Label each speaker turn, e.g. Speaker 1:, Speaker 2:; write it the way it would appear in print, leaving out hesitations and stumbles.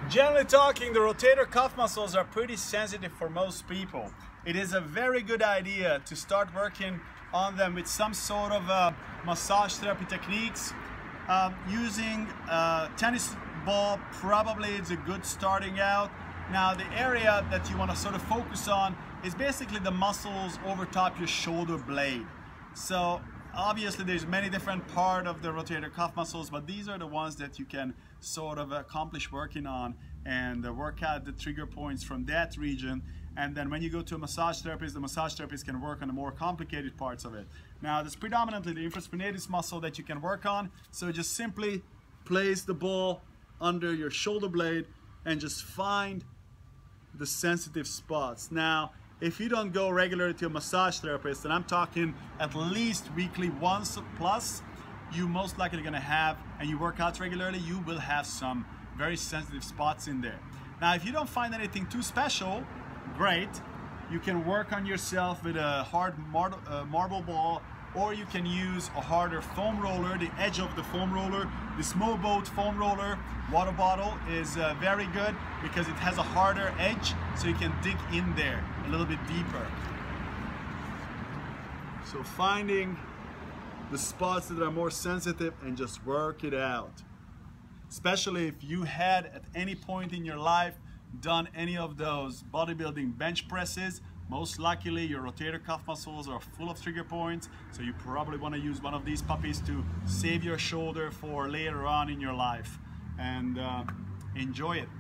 Speaker 1: Generally talking, the rotator cuff muscles are pretty sensitive for most people. It is a very good idea to start working on them with some sort of massage therapy techniques. Using a tennis ball probably is a good starting out. Now the area that you want to sort of focus on is basically the muscles over top your shoulder blade. So obviously there's many different parts of the rotator cuff muscles, but these are the ones that you can sort of accomplish working on and work out the trigger points from that region. And then when you go to a massage therapist, the massage therapist can work on the more complicated parts of it. Now there's predominantly the infraspinatus muscle that you can work on. So just simply place the ball under your shoulder blade and just find the sensitive spots. Now, if you don't go regularly to a massage therapist, and I'm talking at least weekly once plus, you most likely gonna have, and you work out regularly, you will have some very sensitive spots in there. Now, if you don't find anything too special, great. You can work on yourself with a hard marble ball, or you can use a harder foam roller, the edge of the foam roller. This Moboat foam roller water bottle is very good because it has a harder edge, so you can dig in there a little bit deeper. So finding the spots that are more sensitive and just work it out. Especially if you had at any point in your life done any of those bodybuilding bench presses, most likely your rotator cuff muscles are full of trigger points, so you probably want to use one of these puppies to save your shoulder for later on in your life. And enjoy it.